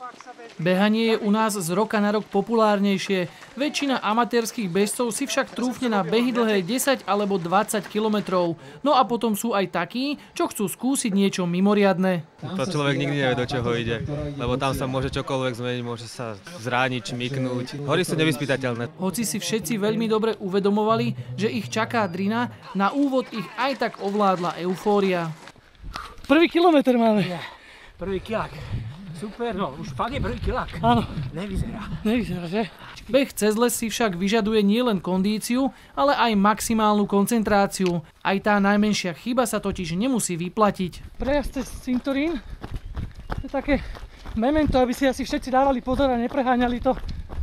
Behanie je u nás z roka na rok populárnejšie. Väčšina amatérskych bežcov si však trúfne na behy dlhé 10 alebo 20 kilometrov. No a potom sú aj takí, čo chcú skúsiť niečo mimoriadne. To človek nikdy nevie, do čoho ide, lebo tam sa môže čokoľvek zmeniť, môže sa zrániť, čmiknúť. Hory sú nevyspytateľné. Hoci si všetci veľmi dobre uvedomovali, že ich čaká drina, na úvod ich aj tak ovládla eufória. Prvý kilometr máme. Prvý kilák. Super, no už fakt je prvý kilák. Áno. Nevyzerá, že? Beh cez les si však vyžaduje nielen kondíciu, ale aj maximálnu koncentráciu. Aj tá najmenšia chyba sa totiž nemusí vyplatiť. Prejazd cez cintorín, to je také memento, aby si asi všetci dávali pozor a nepreháňali to,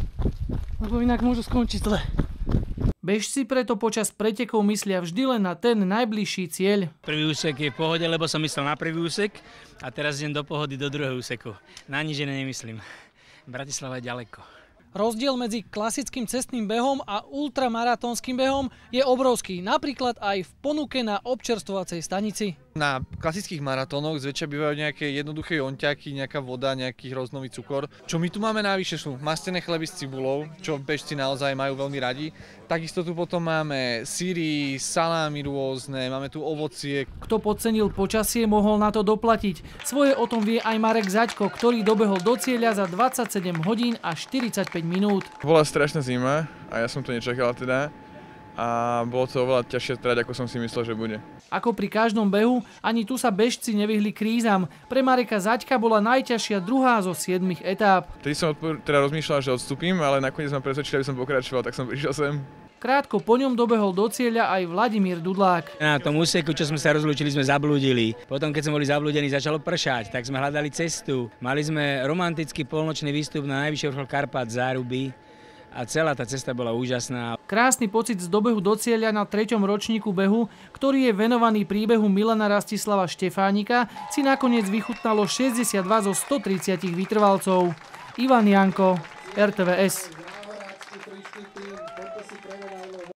lebo inak môžu skončiť zle. Bežci preto počas pretekov myslia vždy len na ten najbližší cieľ. Prvý úsek je v pohode, lebo som myslel na prvý úsek a teraz idem do pohody do druhého úseku. Na nič iné nemyslím. Bratislava je ďaleko. Rozdiel medzi klasickým cestným behom a ultramaratónskym behom je obrovský, napríklad aj v ponuke na občerstvovacej stanici. Na klasických maratónoch zväčša bývajú nejaké jednoduché jonťaky, nejaká voda, nejaký hroznový cukor. Čo my tu máme navyše sú mastené chleby s cibulou, čo bežci naozaj majú veľmi radi. Takisto tu potom máme syry, salámy rôzne, máme tu ovocie. Kto podcenil počasie, mohol na to doplatiť. Svoje o tom vie aj Marek Zaďko, ktorý dobehol do cieľa za 27 hodín a 45 minút. Bola strašná zima a ja som to nečakal teda. A bolo to oveľa ťažšie trať, ako som si myslel, že bude. Ako pri každom behu, ani tu sa bežci nevyhli krízam. Pre Mareka Zaďka bola najťažšia druhá zo 7 etáp. Tedy som teda rozmýšľal, že odstúpim, ale nakoniec ma presvedčili, aby som pokračoval, tak som prišiel sem. Krátko po ňom dobehol do cieľa aj Vladimír Dudlák. Na tom úseku, čo sme sa rozlúčili, sme zablúdili. Potom, keď sme boli zablúdení, začalo pršať, tak sme hľadali cestu. Mali sme romantický polnočný výstup na najvyšší vrchol Karpát Záruby. A celá tá cesta bola úžasná. Krásny pocit z dobehu do cieľa na 3. ročníku behu, ktorý je venovaný príbehu Milana Rastislava Štefánika, si nakoniec vychutnalo 62 zo 130 vytrvalcov. Ivan Janko, RTVS.